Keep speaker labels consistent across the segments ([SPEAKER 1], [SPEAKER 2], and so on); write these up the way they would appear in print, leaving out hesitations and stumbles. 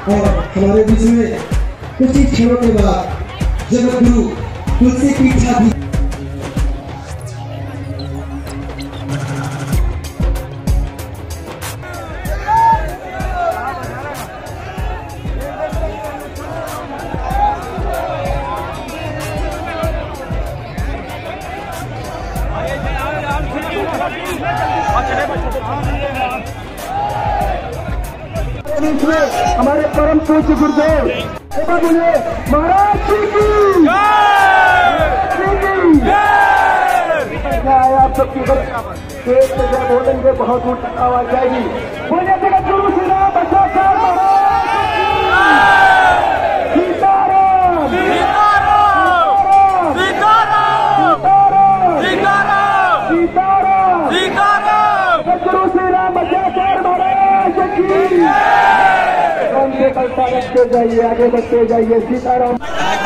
[SPEAKER 1] और हमारे बीच में कुछ ही क्षणों के बाद जगत गुरु तुलसी की इच्छा भी
[SPEAKER 2] हमारे परम पूज्य गुरुदेव महाराज आप सबकी तेज से जब बोलेंगे बहुत दूर तक आवाज जाएगी। बोले जगत गुरु श्री राम बचाकर सीताराम सीताराम सीताराम सीताराम सीताराम जगत गुरु श्री राम बचाकर महाराज की कलता रखते जाइए, आगे बढ़ते जाइए। सीताराम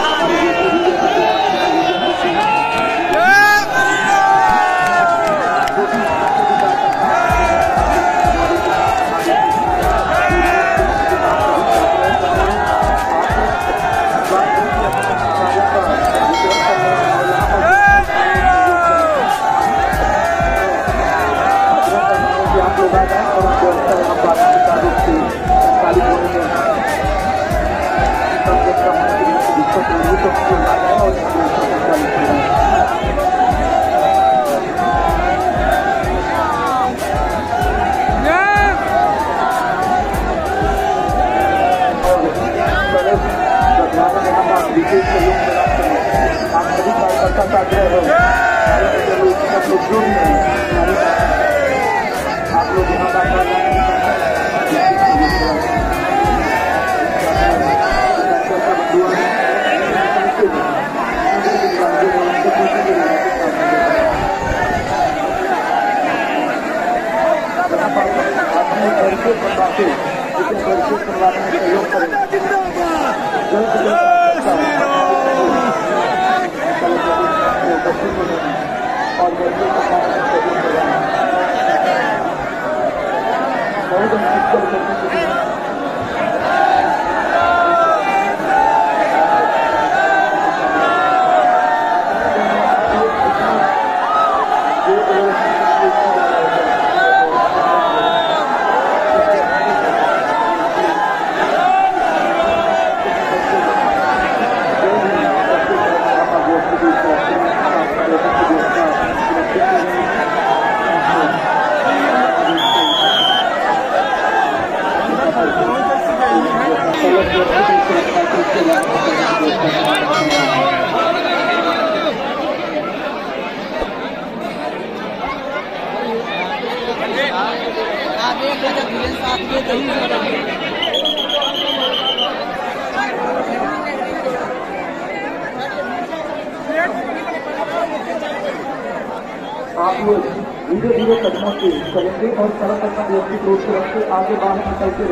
[SPEAKER 2] आप लोग धीरे धीरे कदमों से चलेंगे और सड़क पर व्यवस्थित रूप से रखते आगे बाहर निकलते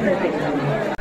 [SPEAKER 2] रहते।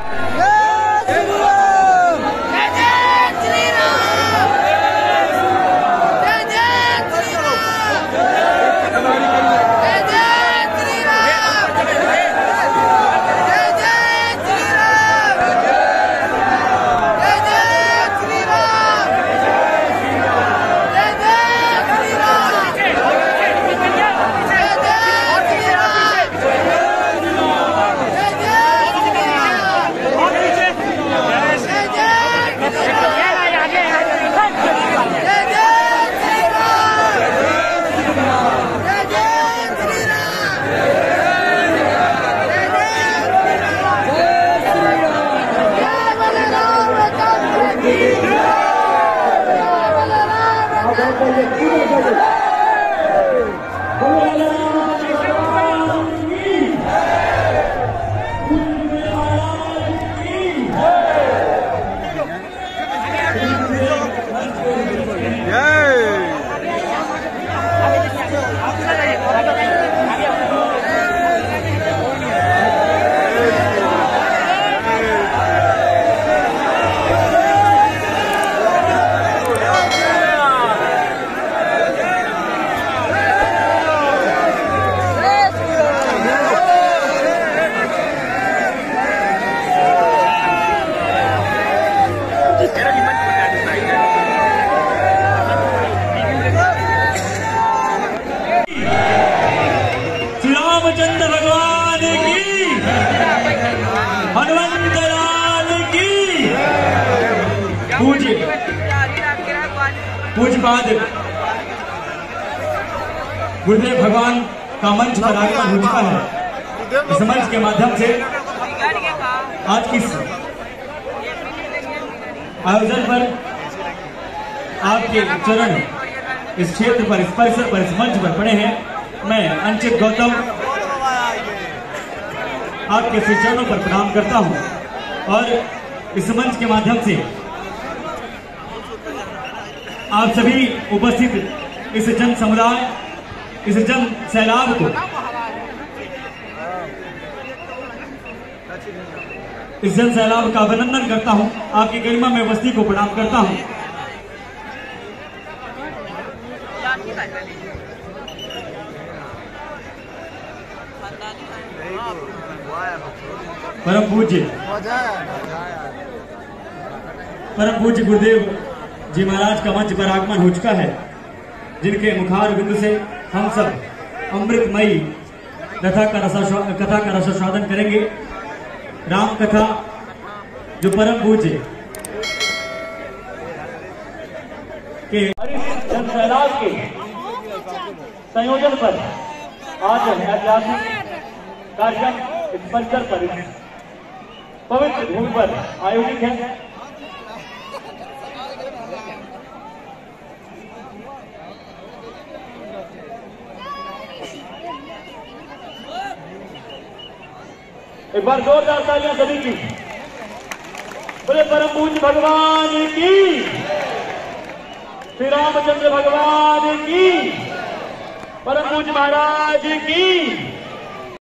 [SPEAKER 3] पूज्यपाद गुरुदेव भगवान का मंच पर आगमन हो चुका है। इस मंच के माध्यम से आज की आयोजन पर आपके चरण इस क्षेत्र पर, इस परिसर पर, इस मंच पर पड़े हैं। मैं अंचित गौतम आपके श्री चरणों पर प्रणाम करता हूं और इस मंच के माध्यम से आप सभी उपस्थित इस जन समुदाय, इस जन सैलाब को, इस जन सैलाब का अभिनंदन करता हूं। आपकी गरिमा में उपस्थिति को प्रणाम करता हूं। परम पूज्य गुरुदेव जी महाराज का मंच पर आगमन हो चुका है, जिनके मुखार बिंदु से हम सब अमृतमयी कथा का रसास्वादन करेंगे। राम कथा जो परम पूज्य के जन सैलाब के संयोजन पर आज ऐतिहासिक कार्यक्रम इस परिसर पर, पवित्र भूमि पर आयोजित है। एक बार जोरदार तालियां सभी की। बोले परम पूज्य भगवान की, श्री रामचंद्र भगवान की, परम पूज्य महाराज की।